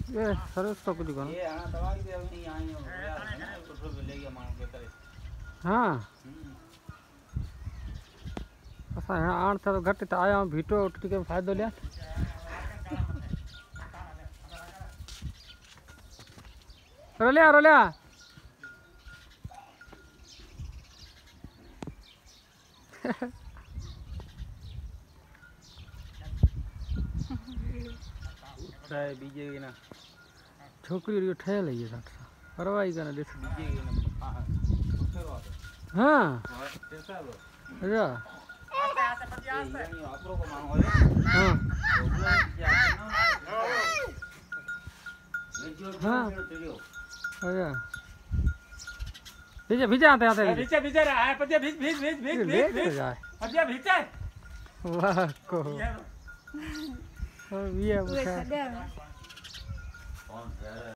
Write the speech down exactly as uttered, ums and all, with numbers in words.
ये सर्विस तो कुछ करो ये हां दवाई दे नहीं आई हो यार है ना कुछ ले गया मां के करे हां असा आण तो घट तो आया भीटो उठ के फायदो लिया रोलिया रोलिया उठाए बीजे ना छोकरी री उठाए लई है परवाह ही करने देख बीजे ना हां कैसा लो अच्छा आते आते पति आते ये आपरो को मांगो है हां हां अच्छा भीजे भीजे आते आते भीजे भीजे रहा है पति भीज भीज भीज भीज भीज भीज पति भीजे वाह को और ये कौन